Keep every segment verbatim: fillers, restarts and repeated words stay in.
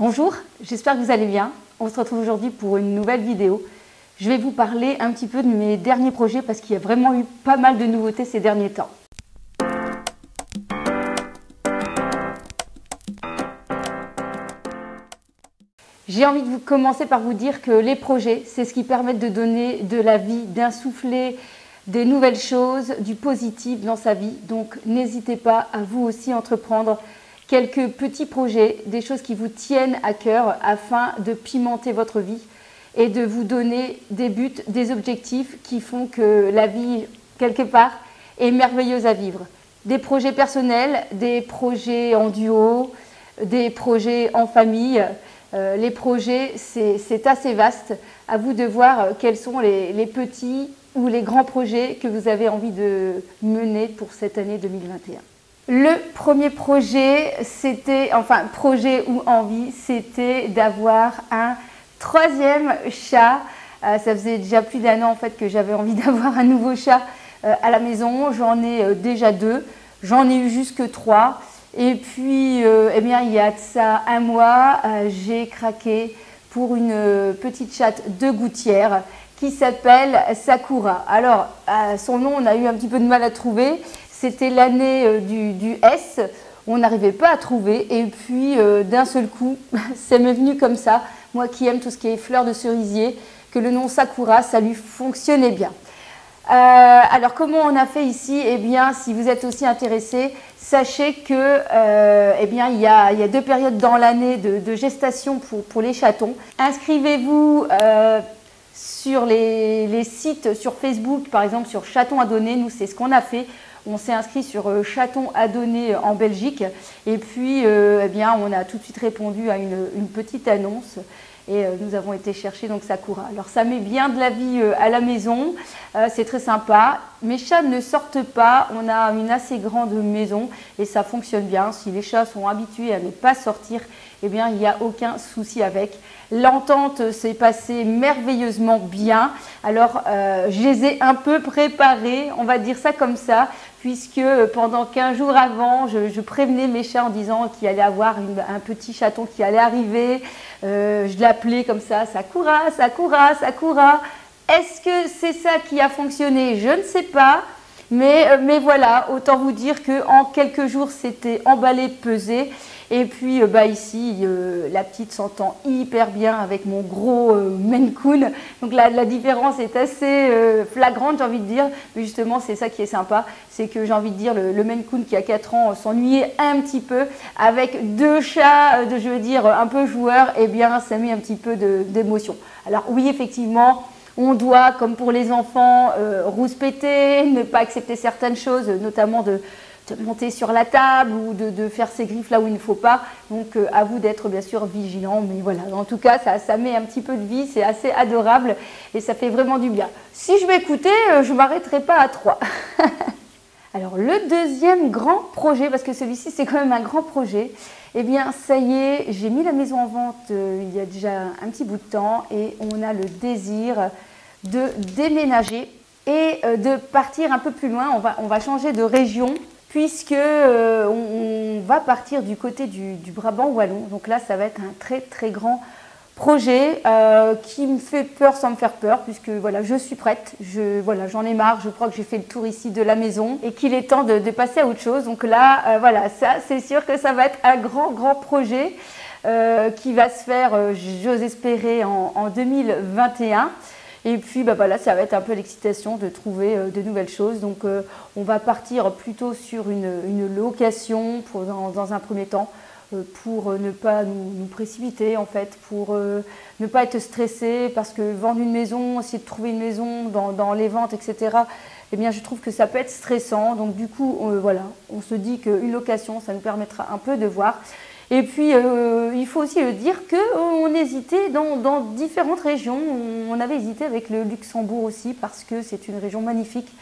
Bonjour, j'espère que vous allez bien. On se retrouve aujourd'hui pour une nouvelle vidéo. Je vais vous parler un petit peu de mes derniers projets parce qu'il y a vraiment eu pas mal de nouveautés ces derniers temps. J'ai envie de vous commencer par vous dire que les projets, c'est ce qui permet de donner de la vie, d'insuffler des nouvelles choses, du positif dans sa vie. Donc n'hésitez pas à vous aussi entreprendre quelques petits projets, des choses qui vous tiennent à cœur afin de pimenter votre vie et de vous donner des buts, des objectifs qui font que la vie, quelque part, est merveilleuse à vivre. Des projets personnels, des projets en duo, des projets en famille. Euh, les projets, c'est assez vaste. À vous de voir quels sont les, les petits ou les grands projets que vous avez envie de mener pour cette année deux mille vingt et un. Le premier projet, c'était, enfin projet ou envie, c'était d'avoir un troisième chat. Euh, ça faisait déjà plus d'un an en fait que j'avais envie d'avoir un nouveau chat euh, à la maison. J'en ai euh, déjà deux, j'en ai eu jusque trois. Et puis, euh, eh bien, il y a de ça un mois, euh, j'ai craqué pour une euh, petite chatte de gouttière qui s'appelle Sakura. Alors, euh, son nom, on a eu un petit peu de mal à trouver. C'était l'année euh, du, du S, on n'arrivait pas à trouver. Et puis, euh, d'un seul coup, ça m'est venu comme ça. Moi qui aime tout ce qui est fleurs de cerisier, que le nom Sakura, ça lui fonctionnait bien. Euh, alors, comment on a fait ici? Eh bien, si vous êtes aussi intéressé, sachez que euh, eh bien, il y a, il y a deux périodes dans l'année de, de gestation pour, pour les chatons. Inscrivez-vous euh, sur les, les sites, sur Facebook, par exemple, sur Chaton à donner. Nous, c'est ce qu'on a fait. On s'est inscrit sur euh, Chaton à donner en Belgique. Et puis, euh, eh bien, on a tout de suite répondu à une, une petite annonce. Et euh, nous avons été chercher donc Sakura. Alors ça met bien de la vie euh, à la maison, euh, c'est très sympa. Mes chats ne sortent pas, on a une assez grande maison et ça fonctionne bien. Si les chats sont habitués à ne pas sortir, eh bien il n'y a aucun souci avec. L'entente s'est passée merveilleusement bien. Alors euh, je les ai un peu préparés, on va dire ça comme ça, puisque pendant quinze jours avant, je, je prévenais mes chats en disant qu'il allait avoir une, un petit chaton qui allait arriver. Euh, je l'appelais comme ça, Sakura, Sakura, Sakura. Est-ce que c'est ça qui a fonctionné? Je ne sais pas. Mais, mais voilà, autant vous dire qu'en quelques jours, c'était emballé, pesé. Et puis euh, bah, ici, euh, la petite s'entend hyper bien avec mon gros euh, Maine Coon. Donc la, la différence est assez euh, flagrante, j'ai envie de dire. Mais justement, c'est ça qui est sympa. C'est que j'ai envie de dire, le, le Maine Coon qui a quatre ans euh, s'ennuyait un petit peu. Avec deux chats, euh, de, je veux dire, un peu joueurs, eh bien, ça met un petit peu d'émotion. Alors oui, effectivement, on doit, comme pour les enfants, euh, rouspéter, ne pas accepter certaines choses, notamment de, de monter sur la table ou de, de faire ses griffes là où il ne faut pas. Donc euh, à vous d'être bien sûr vigilant, mais voilà, en tout cas ça, ça met un petit peu de vie, c'est assez adorable et ça fait vraiment du bien. Si je vais écouter, euh, je ne m'arrêterai pas à trois. Alors le deuxième grand projet, parce que celui-ci c'est quand même un grand projet, eh bien ça y est, j'ai mis la maison en vente euh, il y a déjà un petit bout de temps et on a le désir de déménager et euh, de partir un peu plus loin. On va, on va changer de région puisque euh, on, on va partir du côté du, du Brabant wallon. Donc là ça va être un très très grand projet euh, qui me fait peur sans me faire peur, puisque voilà, je suis prête, je, voilà, j'en ai marre, je crois que j'ai fait le tour ici de la maison et qu'il est temps de, de passer à autre chose. Donc là, euh, voilà, ça c'est sûr que ça va être un grand, grand projet euh, qui va se faire, euh, j'ose espérer, en, en deux mille vingt et un. Et puis bah, voilà, ça va être un peu l'excitation de trouver euh, de nouvelles choses. Donc euh, on va partir plutôt sur une, une location pour, dans, dans un premier temps, pour ne pas nous, nous précipiter en fait, pour euh, ne pas être stressé, parce que vendre une maison, essayer de trouver une maison dans, dans les ventes, et cetera, eh bien je trouve que ça peut être stressant. Donc du coup, euh, voilà, on se dit qu'une location, ça nous permettra un peu de voir. Et puis, euh, il faut aussi le dire qu'on hésitait dans, dans différentes régions. On avait hésité avec le Luxembourg aussi, parce que c'est une région magnifique.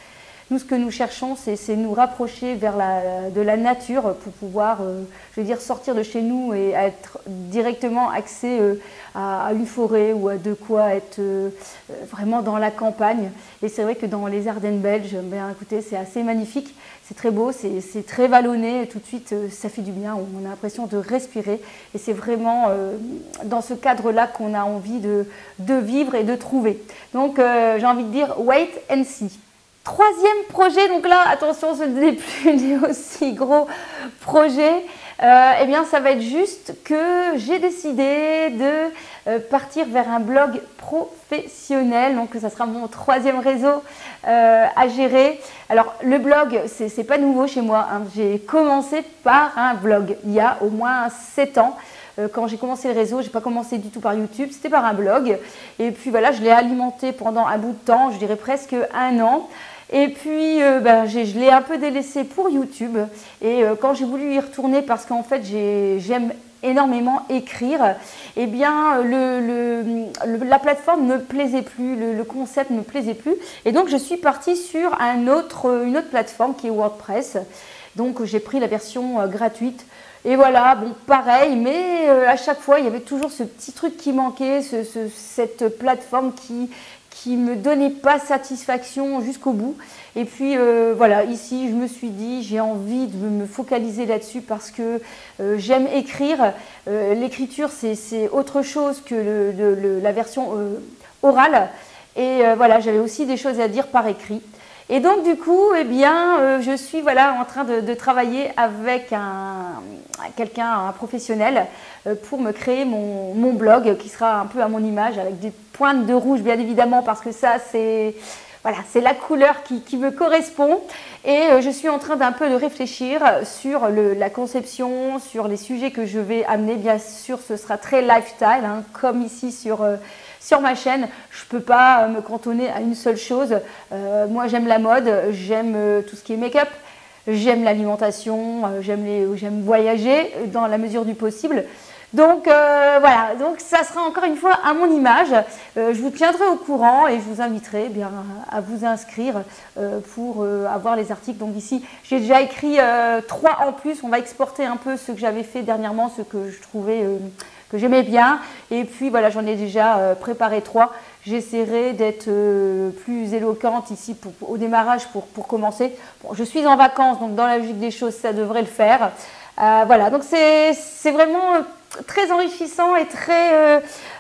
Nous, ce que nous cherchons, c'est nous rapprocher vers la, de la nature pour pouvoir, euh, je veux dire, sortir de chez nous et être directement axé euh, à, à une forêt ou à de quoi être euh, vraiment dans la campagne. Et c'est vrai que dans les Ardennes belges, ben, écoutez, c'est assez magnifique, c'est très beau, c'est très vallonné, tout de suite, euh, ça fait du bien, on a l'impression de respirer. Et c'est vraiment euh, dans ce cadre-là qu'on a envie de, de vivre et de trouver. Donc, euh, j'ai envie de dire, wait and see. Troisième projet, donc là, attention, ce n'est plus des aussi gros projets. Euh, eh bien, ça va être juste que j'ai décidé de euh, partir vers un blog professionnel. Donc, ça sera mon troisième réseau euh, à gérer. Alors, le blog, c'est pas nouveau chez moi, hein. J'ai commencé par un blog il y a au moins sept ans. Quand j'ai commencé le réseau, je n'ai pas commencé du tout par YouTube, c'était par un blog. Et puis voilà, je l'ai alimenté pendant un bout de temps, je dirais presque un an. Et puis, euh, ben, je l'ai un peu délaissé pour YouTube. Et euh, quand j'ai voulu y retourner, parce qu'en fait, j'aime énormément écrire, eh bien, le, le, le, la plateforme ne me plaisait plus, le, le concept ne me plaisait plus. Et donc, je suis partie sur un autre, une autre plateforme qui est WordPress. Donc, j'ai pris la version euh, gratuite. Et voilà, bon, pareil, mais euh, à chaque fois, il y avait toujours ce petit truc qui manquait, ce, ce, cette plateforme qui qui ne me donnait pas satisfaction jusqu'au bout. Et puis euh, voilà, ici, je me suis dit, j'ai envie de me focaliser là-dessus parce que euh, j'aime écrire. Euh, L'écriture, c'est autre chose que le, le, le, la version euh, orale. Et euh, voilà, j'avais aussi des choses à dire par écrit. Et donc, du coup, eh bien, euh, je suis voilà, en train de, de travailler avec un, quelqu'un, un professionnel, euh, pour me créer mon, mon blog qui sera un peu à mon image, avec des pointes de rouge, bien évidemment, parce que ça, c'est voilà, c'est la couleur qui, qui me correspond. Et euh, je suis en train d'un peu de réfléchir sur le, la conception, sur les sujets que je vais amener. Bien sûr, ce sera très lifestyle, hein, comme ici sur... Euh, Sur ma chaîne, je ne peux pas me cantonner à une seule chose. Euh, moi, j'aime la mode, j'aime tout ce qui est make-up, j'aime l'alimentation, j'aime voyager dans la mesure du possible. Donc euh, voilà, donc ça sera encore une fois à mon image. Euh, je vous tiendrai au courant et je vous inviterai bien à vous inscrire euh, pour euh, avoir les articles. Donc ici, j'ai déjà écrit euh, trois en plus. On va exporter un peu ce que j'avais fait dernièrement, ce que je trouvais... Euh, que j'aimais bien, et puis voilà, j'en ai déjà euh, préparé trois. J'essaierai d'être euh, plus éloquente ici pour, pour, au démarrage pour, pour commencer. Bon, je suis en vacances, donc dans la logique des choses, ça devrait le faire. Euh, voilà, donc c'est vraiment très enrichissant et très, euh,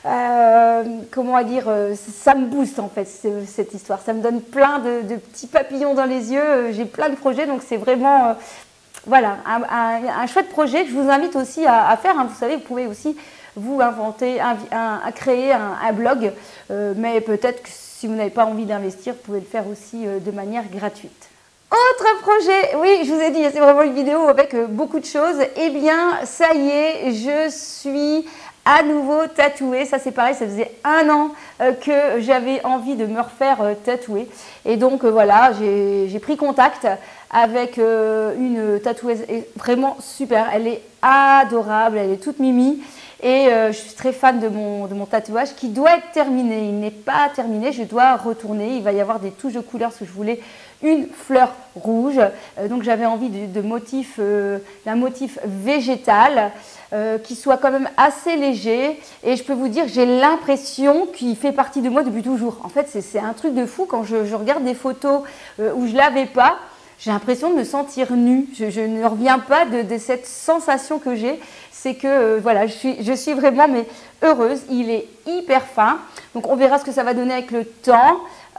euh, comment dire, euh, ça me booste en fait, cette histoire. Ça me donne plein de, de petits papillons dans les yeux, j'ai plein de projets, donc c'est vraiment... Euh, voilà, un, un, un chouette projet que je vous invite aussi à, à faire. Hein. Vous savez, vous pouvez aussi vous inventer, un, un, à créer un, un blog, euh, mais peut-être que si vous n'avez pas envie d'investir, vous pouvez le faire aussi euh, de manière gratuite. Autre projet, oui, je vous ai dit, c'est vraiment une vidéo avec euh, beaucoup de choses. Eh bien, ça y est, je suis à nouveau tatouée. Ça, c'est pareil, ça faisait un an euh, que j'avais envie de me refaire euh, tatouer. Et donc, euh, voilà, j'ai pris contact avec euh, une tatoueuse vraiment super. Elle est adorable, elle est toute mimi. Et euh, je suis très fan de mon, de mon tatouage qui doit être terminé. Il n'est pas terminé, je dois retourner. Il va y avoir des touches de couleur parce que je voulais une fleur rouge. Euh, donc j'avais envie de, de motif, euh, d'un motif végétal euh, qui soit quand même assez léger. Et je peux vous dire, j'ai l'impression qu'il fait partie de moi depuis toujours. En fait, c'est un truc de fou quand je, je regarde des photos euh, où je ne l'avais pas. J'ai l'impression de me sentir nue. Je, je ne reviens pas de, de cette sensation que j'ai. C'est que euh, voilà, je suis, je suis vraiment mais, heureuse. Il est hyper fin. Donc on verra ce que ça va donner avec le temps.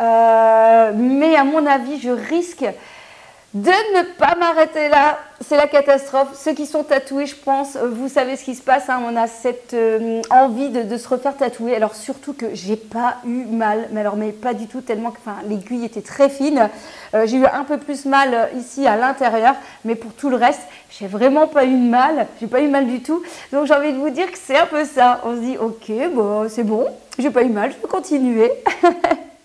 Euh, mais à mon avis, je risque de ne pas m'arrêter là. C'est la catastrophe. Ceux qui sont tatoués, je pense, vous savez ce qui se passe. Hein. On a cette euh, envie de, de se refaire tatouer. Alors surtout que j'ai pas eu mal. Mais alors, mais pas du tout, tellement que l'aiguille était très fine. Euh, j'ai eu un peu plus mal ici à l'intérieur. Mais pour tout le reste, j'ai vraiment pas eu de mal. J'ai pas eu mal du tout. Donc j'ai envie de vous dire que c'est un peu ça. On se dit, ok, bon, c'est bon. J'ai pas eu mal, je peux continuer.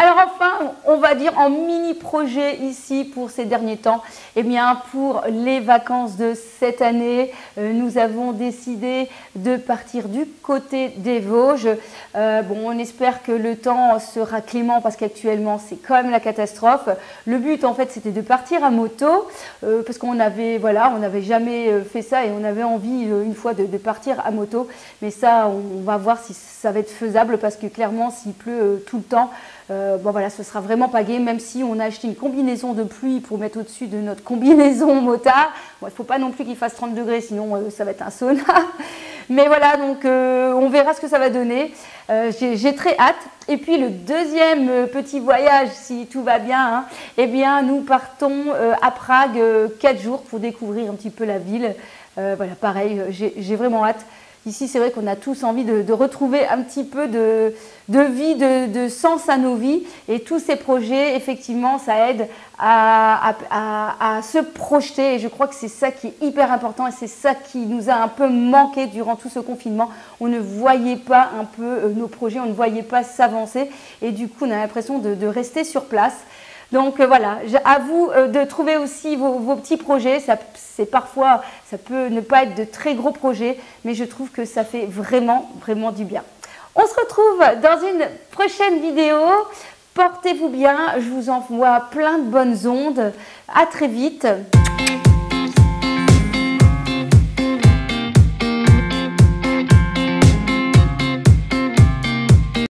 Alors enfin, on va dire en mini projet ici pour ces derniers temps, eh bien pour les vacances de cette année, euh, nous avons décidé de partir du côté des Vosges. Euh, bon, on espère que le temps sera clément parce qu'actuellement c'est quand même la catastrophe. Le but en fait c'était de partir à moto euh, parce qu'on avait voilà, on n'avait jamais fait ça et on avait envie euh, une fois de, de partir à moto. Mais ça, on, on va voir si ça va être faisable parce que clairement s'il pleut euh, tout le temps, Euh, bon voilà, ce sera vraiment pas gai, même si on a acheté une combinaison de pluie pour mettre au-dessus de notre combinaison motard. Bon, il ne faut pas non plus qu'il fasse trente degrés, sinon euh, ça va être un sauna. Mais voilà, donc euh, on verra ce que ça va donner. Euh, J'ai très hâte. Et puis le deuxième euh, petit voyage, si tout va bien, hein, eh bien nous partons euh, à Prague euh, quatre jours pour découvrir un petit peu la ville. Euh, voilà, pareil, j'ai vraiment hâte. Ici, c'est vrai qu'on a tous envie de, de retrouver un petit peu de, de vie, de, de sens à nos vies. Et tous ces projets, effectivement, ça aide à, à, à, à se projeter. Et je crois que c'est ça qui est hyper important et c'est ça qui nous a un peu manqué durant tout ce confinement. On ne voyait pas un peu nos projets, on ne voyait pas s'avancer. Et du coup, on a l'impression de, de rester sur place. Donc euh, voilà, à vous euh, de trouver aussi vos, vos petits projets. Ça, c'est parfois, ça peut ne pas être de très gros projets, mais je trouve que ça fait vraiment, vraiment du bien. On se retrouve dans une prochaine vidéo. Portez-vous bien, je vous envoie plein de bonnes ondes. À très vite.